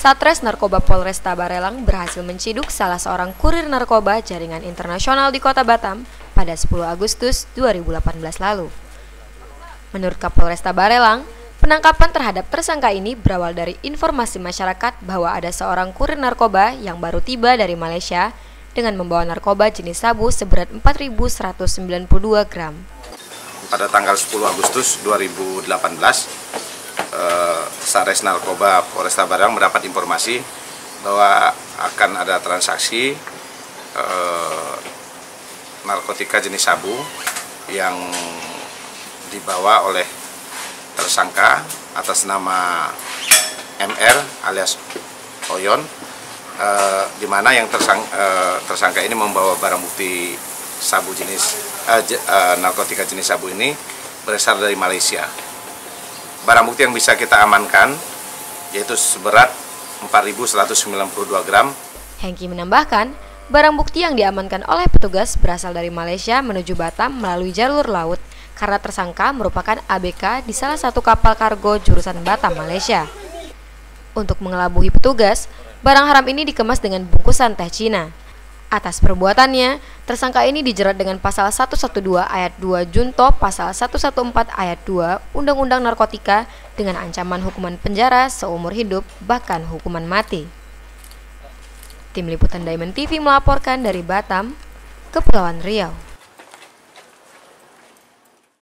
Satres Narkoba Polresta Barelang berhasil menciduk salah seorang kurir narkoba jaringan internasional di Kota Batam pada 10 Agustus 2018 lalu. Menurut Kapolresta Barelang, penangkapan terhadap tersangka ini berawal dari informasi masyarakat bahwa ada seorang kurir narkoba yang baru tiba dari Malaysia dengan membawa narkoba jenis sabu seberat 4.192 gram. Pada tanggal 10 Agustus 2018, Satres Narkoba Polresta Barelang mendapat informasi bahwa akan ada transaksi narkotika jenis sabu yang dibawa oleh tersangka atas nama MR alias Oyon, di mana yang tersangka ini membawa barang bukti sabu jenis narkotika jenis sabu ini berasal dari Malaysia. Barang bukti yang bisa kita amankan yaitu seberat 4.192 gram. Hengki menambahkan, barang bukti yang diamankan oleh petugas berasal dari Malaysia menuju Batam melalui jalur laut karena tersangka merupakan ABK di salah satu kapal kargo jurusan Batam, Malaysia. Untuk mengelabui petugas, barang haram ini dikemas dengan bungkusan teh Cina. Atas perbuatannya, tersangka ini dijerat dengan pasal 112 ayat 2 Junto pasal 114 ayat 2 Undang-Undang Narkotika dengan ancaman hukuman penjara seumur hidup bahkan hukuman mati. Tim Liputan Diamond TV melaporkan dari Batam, Kepulauan Riau.